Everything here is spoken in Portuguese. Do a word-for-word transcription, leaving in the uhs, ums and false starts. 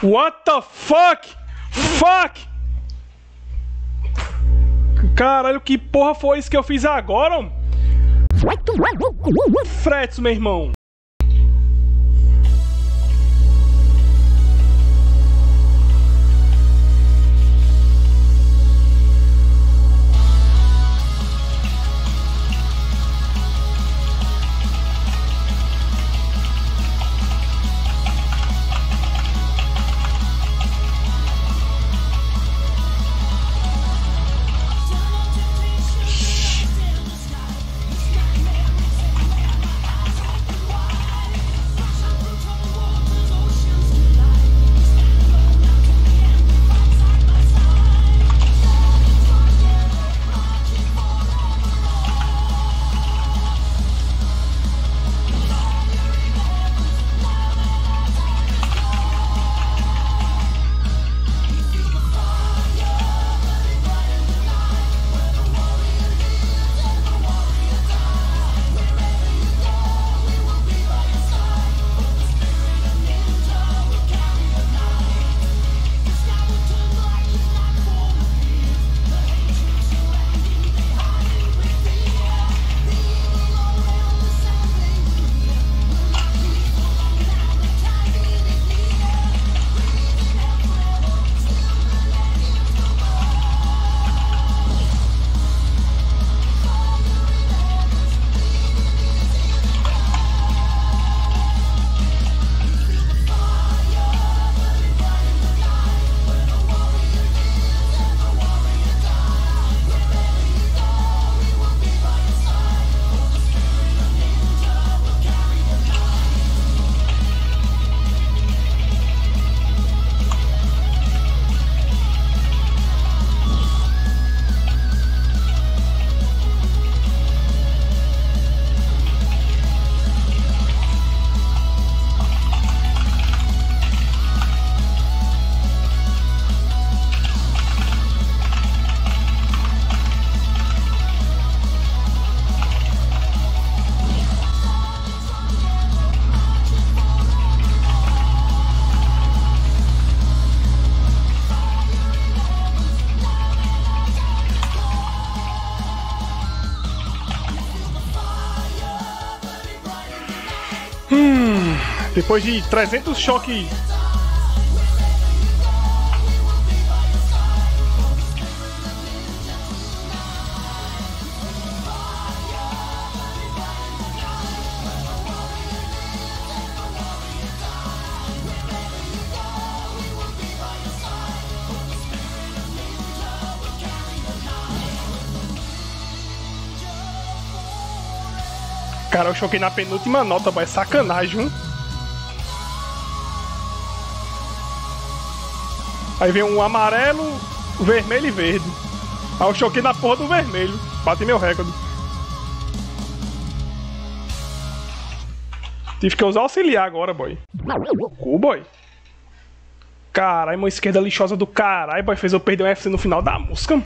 What the fuck? Fuck! Caralho, que porra foi isso que eu fiz agora, homem? Fretos, meu irmão. Hum, depois de trezentos choques. Cara, eu choquei na penúltima nota, boy. Sacanagem, viu? Aí vem um amarelo, vermelho e verde. Aí eu choquei na porra do vermelho. Bati meu recorde. Tive que usar auxiliar agora, boy. Cu, boy. Caralho, mão esquerda lixosa do caralho, boy. Fez eu perder um F C no final da música.